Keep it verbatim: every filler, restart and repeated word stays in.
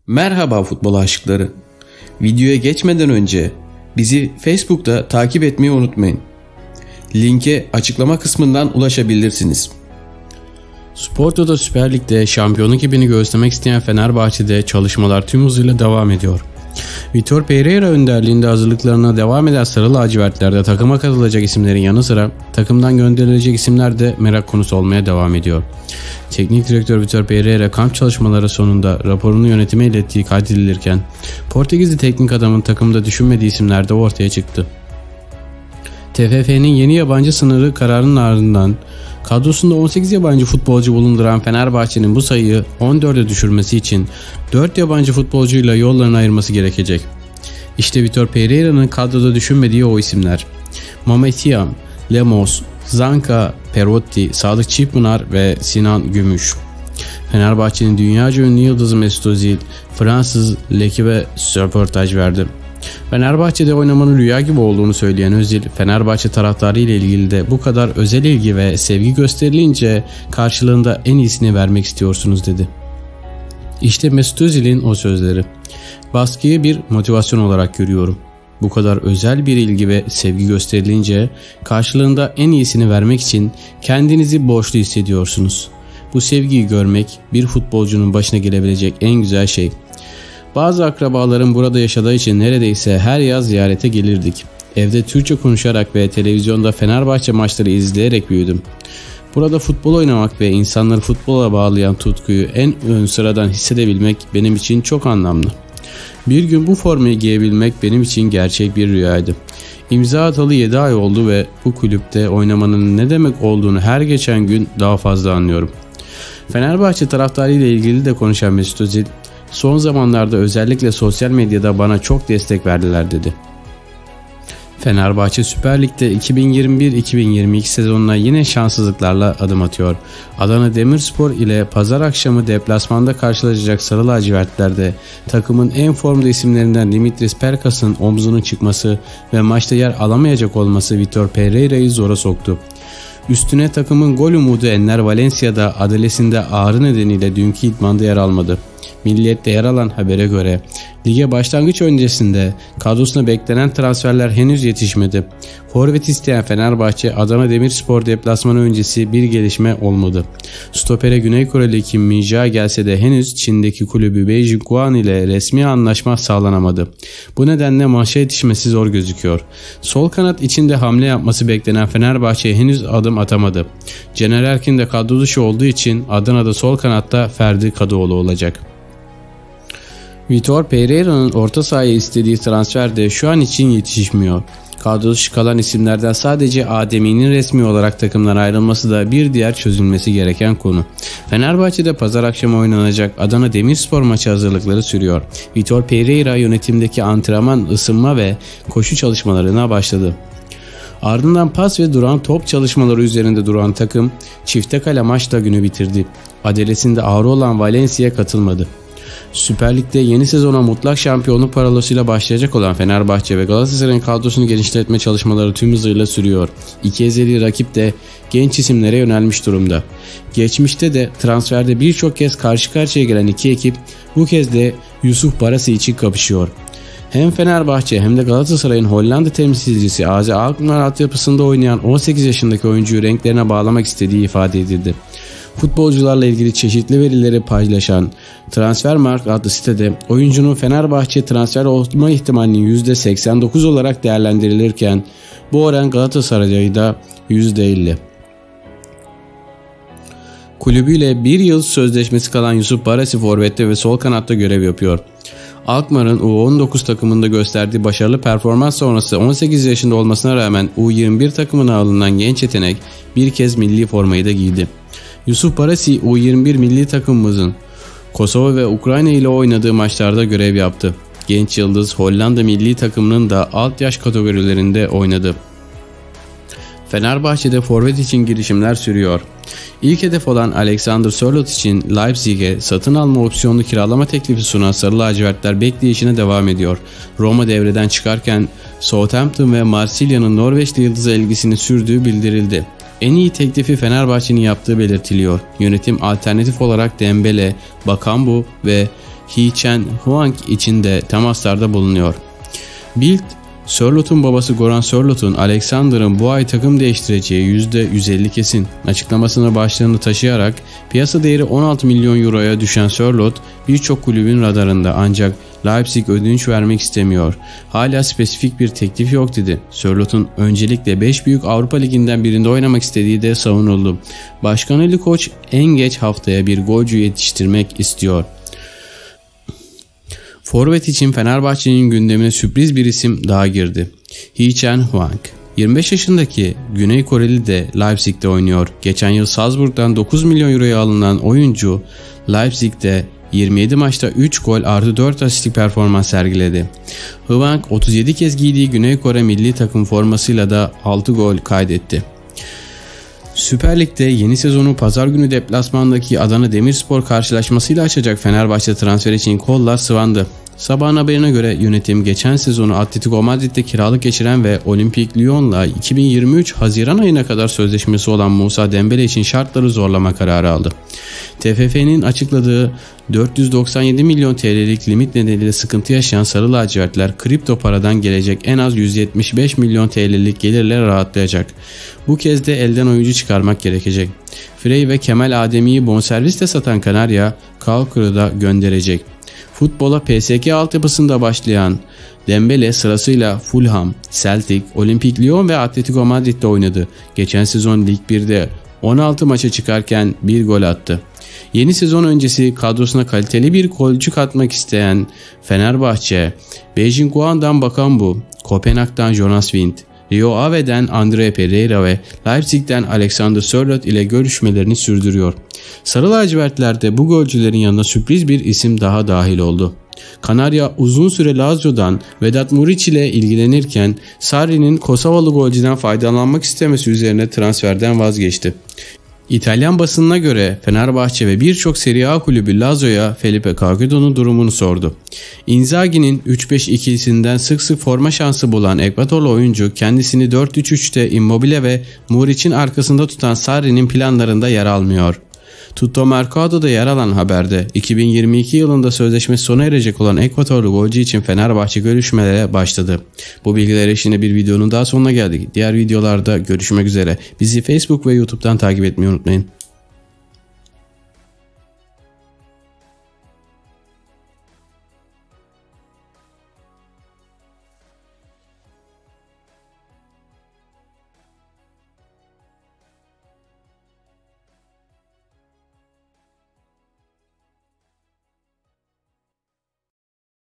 Merhaba futbol aşıkları. Videoya geçmeden önce bizi Facebook'ta takip etmeyi unutmayın. Linke açıklama kısmından ulaşabilirsiniz. Spor Toto Süper Lig'de şampiyonluk ipini göğüslemek isteyen Fenerbahçe'de çalışmalar tüm hızıyla devam ediyor. Vitor Pereira önderliğinde hazırlıklarına devam eden Sarı Lacivertler'de takıma katılacak isimlerin yanı sıra takımdan gönderilecek isimler de merak konusu olmaya devam ediyor. Teknik direktör Vitor Pereira kamp çalışmaları sonunda raporunu yönetime ilettiği kaydedilirken Portekizli teknik adamın takımda düşünmediği isimler de ortaya çıktı. T F F'nin yeni yabancı sınırı kararının ardından kadrosunda on sekiz yabancı futbolcu bulunduran Fenerbahçe'nin bu sayıyı on dörde düşürmesi için dört yabancı futbolcuyla yollarını ayırması gerekecek. İşte Vitor Pereira'nın kadroda düşünmediği o isimler: Mametiyam, Lemos, Zanka, Perotti, Sadık Çiğpınar ve Sinan Gümüş. Fenerbahçe'nin dünyaca ünlü yıldızı Mesut Özil, Fransız L'Equipe röportaj verdi. Fenerbahçe'de oynamanın rüya gibi olduğunu söyleyen Özil, Fenerbahçe taraftarı ile ilgili de bu kadar özel ilgi ve sevgi gösterilince karşılığında en iyisini vermek istiyorsunuz dedi. İşte Mesut Özil'in o sözleri. Baskıyı bir motivasyon olarak görüyorum. Bu kadar özel bir ilgi ve sevgi gösterilince karşılığında en iyisini vermek için kendinizi borçlu hissediyorsunuz. Bu sevgiyi görmek bir futbolcunun başına gelebilecek en güzel şey. Bazı akrabalarım burada yaşadığı için neredeyse her yaz ziyarete gelirdik. Evde Türkçe konuşarak ve televizyonda Fenerbahçe maçları izleyerek büyüdüm. Burada futbol oynamak ve insanları futbola bağlayan tutkuyu en ön sıradan hissedebilmek benim için çok anlamlı. Bir gün bu formayı giyebilmek benim için gerçek bir rüyaydı. İmza atalı yedi ay oldu ve bu kulüpte oynamanın ne demek olduğunu her geçen gün daha fazla anlıyorum. Fenerbahçe taraftarı ile ilgili de konuşan Mesut Özil, son zamanlarda özellikle sosyal medyada bana çok destek verdiler dedi. Fenerbahçe Süper Lig'de iki bin yirmi bir iki bin yirmi iki sezonuna yine şanssızlıklarla adım atıyor. Adana Demirspor ile pazar akşamı deplasmanda karşılaşacak Sarı Lacivertler'de takımın en formda isimlerinden Dimitris Perkas'ın omzunun çıkması ve maçta yer alamayacak olması Vitor Pereira'yı zora soktu. Üstüne takımın gol umudu Enner Valencia'da adalesinde ağrı nedeniyle dünkü idmanda yer almadı. Milliyet'te yer alan habere göre lige başlangıç öncesinde kadrosuna beklenen transferler henüz yetişmedi. Forvet isteyen Fenerbahçe Adana Demirspor deplasmanı öncesi bir gelişme olmadı. Stopere Güney Koreli Kim Min-jae gelse de henüz Çin'deki kulübü Beijing Guoan ile resmi anlaşma sağlanamadı. Bu nedenle maça yetişmesi zor gözüküyor. Sol kanat içinde hamle yapması beklenen Fenerbahçe henüz adım atamadı. Caner Erkin de kadro dışı olduğu için Adana'da sol kanatta Ferdi Kadıoğlu olacak. Vitor Pereira'nın orta sahaya istediği transfer de şu an için yetişmiyor. Kadro dışı kalan isimlerden sadece Ademi'nin resmi olarak takımdan ayrılması da bir diğer çözülmesi gereken konu. Fenerbahçe'de pazar akşamı oynanacak Adana Demirspor maçı hazırlıkları sürüyor. Vitor Pereira yönetimdeki antrenman, ısınma ve koşu çalışmalarına başladı. Ardından pas ve duran top çalışmaları üzerinde duran takım çifte kale maçla günü bitirdi. Adalesinde ağrı olan Valencia katılmadı. Süper Lig'de yeni sezona mutlak şampiyonluk parolasıyla başlayacak olan Fenerbahçe ve Galatasaray'ın kadrosunu genişletme çalışmaları tüm hızıyla sürüyor. İki ezeli rakip de genç isimlere yönelmiş durumda. Geçmişte de transferde birçok kez karşı karşıya gelen iki ekip bu kez de Yusuf Barasi için kapışıyor. Hem Fenerbahçe hem de Galatasaray'ın Hollanda temsilcisi A Z Alkmaar altyapısında oynayan on sekiz yaşındaki oyuncuyu renklerine bağlamak istediği ifade edildi. Futbolcularla ilgili çeşitli verileri paylaşan Transfermarkt adlı sitede oyuncunun Fenerbahçe transfer olma ihtimalinin yüzde seksen dokuz olarak değerlendirilirken bu oran Galatasaray'da yüzde elli. Kulübüyle bir yıl sözleşmesi kalan Yusuf Barasi forvette ve sol kanatta görev yapıyor. Alkmaar'ın U on dokuz takımında gösterdiği başarılı performans sonrası on sekiz yaşında olmasına rağmen U yirmi bir takımına alınan genç yetenek bir kez milli formayı da giydi. Yusuf Barasi U yirmi bir milli takımımızın Kosova ve Ukrayna ile oynadığı maçlarda görev yaptı. Genç yıldız Hollanda milli takımının da alt yaş kategorilerinde oynadı. Fenerbahçe'de forvet için girişimler sürüyor. İlk hedef olan Alexander Sörloth için Leipzig'e satın alma opsiyonlu kiralama teklifi sunan Sarı Lacivertler bekleyişine devam ediyor. Roma devreden çıkarken Southampton ve Marsilya'nın Norveçli yıldıza ilgisini sürdüğü bildirildi. En iyi teklifi Fenerbahçe'nin yaptığı belirtiliyor. Yönetim alternatif olarak Dembele, Bakambu ve Hee-Chan Huang için de temaslarda bulunuyor. Bild, Sörlot'un babası Goran Sörlot'un Alexander'ın bu ay takım değiştireceği yüzde yüz elli kesin açıklamasına başlığını taşıyarak piyasa değeri on altı milyon euroya düşen Sörlot birçok kulübün radarında, ancak Leipzig ödünç vermek istemiyor. Hala spesifik bir teklif yok dedi. Sörlot'un öncelikle beş büyük Avrupa Ligi'nden birinde oynamak istediği de savunuldu. Başkan Ali Koç en geç haftaya bir golcü yetiştirmek istiyor. Forvet için Fenerbahçe'nin gündemine sürpriz bir isim daha girdi. Hee-Chan Huang. yirmi beş yaşındaki Güney Koreli de Leipzig'te oynuyor. Geçen yıl Salzburg'dan dokuz milyon euroya alınan oyuncu Leipzig'te yirmi yedi maçta üç gol artı dört asistlik performans sergiledi. Huang otuz yedi kez giydiği Güney Kore milli takım formasıyla da altı gol kaydetti. Süper Lig'de yeni sezonu pazar günü deplasmandaki Adana Demirspor karşılaşmasıyla açacak Fenerbahçe transfer için kollar sıvandı. Sabahın haberine göre yönetim geçen sezonu Atletico Madrid'de kiralık geçiren ve Olympique Lyon'la iki bin yirmi üç Haziran ayına kadar sözleşmesi olan Musa Dembele için şartları zorlama kararı aldı. T F F'nin açıkladığı dört yüz doksan yedi milyon T L'lik limit nedeniyle sıkıntı yaşayan Sarı Lacivertler kripto paradan gelecek en az yüz yetmiş beş milyon T L'lik gelirle rahatlayacak. Bu kez de elden oyuncu çıkarmak gerekecek. Frey ve Kemal Ademi'yi bonservisle satan Kanarya, Kalkır'ı da gönderecek. Futbola P S G altyapısında başlayan Dembele sırasıyla Fulham, Celtic, Olympique Lyon ve Atletico Madrid'de oynadı. Geçen sezon Lig birde on altı maça çıkarken bir gol attı. Yeni sezon öncesi kadrosuna kaliteli bir golcü katmak isteyen Fenerbahçe, Beijing Guang'dan Bakambu, Kopenhag'dan Jonas Wind, Rio Ave'den Andre Pereira ve Leipzig'ten Alexander Sörloth ile görüşmelerini sürdürüyor. Sarı lacivertlerde bu golcülerin yanına sürpriz bir isim daha dahil oldu. Kanarya uzun süre Lazio'dan Vedat Muriç ile ilgilenirken Sarri'nin Kosovalı golcüden faydalanmak istemesi üzerine transferden vazgeçti. İtalyan basınına göre Fenerbahçe ve birçok Serie A kulübü Lazio'ya Felipe Caicedo'nun durumunu sordu. Inzaghi'nin üç beş ikilisinden sık sık forma şansı bulan Ekvatorlu oyuncu kendisini dört üç üçte Immobile ve Muriç'in arkasında tutan Sarri'nin planlarında yer almıyor. Tutto Mercado'da yer alan haberde iki bin yirmi iki yılında sözleşmesi sona erecek olan Ekvatorlu golcü için Fenerbahçe görüşmelere başladı. Bu bilgiler eşliğinde bir videonun daha sonuna geldik. Diğer videolarda görüşmek üzere. Bizi Facebook ve YouTube'dan takip etmeyi unutmayın.